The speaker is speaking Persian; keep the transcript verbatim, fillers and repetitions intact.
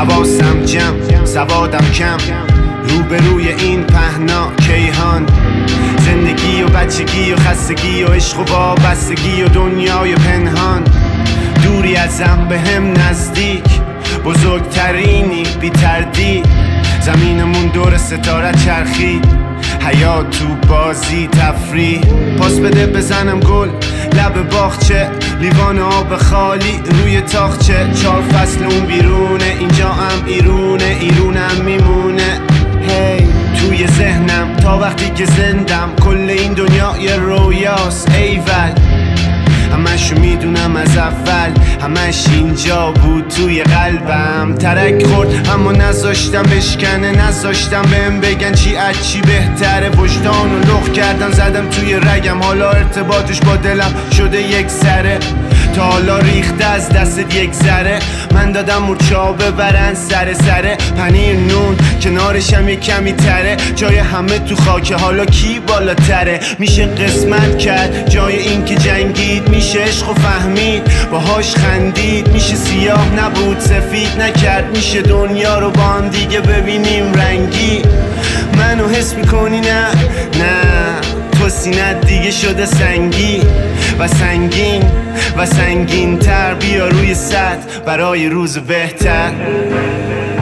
حواسم جمع، سوادم کم، روبروی این پهنا کیهان. زندگی و بچگی و خستگی و عشق و وابستگی و دنیای پنهان. دوری ازم به هم نزدیک، بزرگترینی بی تردید. زمینمون دور ستاره چرخید، حیات تو بازی تفریح. پاس بده بزنم گل لب باغچه، لیوان آب خالی روی تاخچه. چهار فصل اون بیرونه، اینجا هم ایرونه، ایرونم میمونه. هی توی ذهنم تا وقتی که زندم، کل این دنیا یه رویاست ایول. همشو میدونم از اول، همش اینجا بود توی قلبم. ترک خورد اما نذاشتم بشکنه، نذاشتم بهم بگن چی از چی بهتره. وجدانو لخ کردم زدم توی رگم، حالا ارتباطش با دلم شده یک سره. تا حالا ریخته از دستت یک ذره، من دادم مورچه‌ها ببرن سر سره. پنیر نون کنارشم یک کمی تره، جای همه تو خاکه حالا کی بالاتره. میشه قسمت کرد جای این که جنگید، میشه عشق و فهمید باهاش خندید. میشه سیاه نبود سفید نکرد، میشه دنیا رو با هم دیگه ببینیم رنگی. منو حس میکنی نه نه، تو سینت دیگه شده سنگی و سنگین و سنگین تر. بیا روی سطح برای روز بهتر.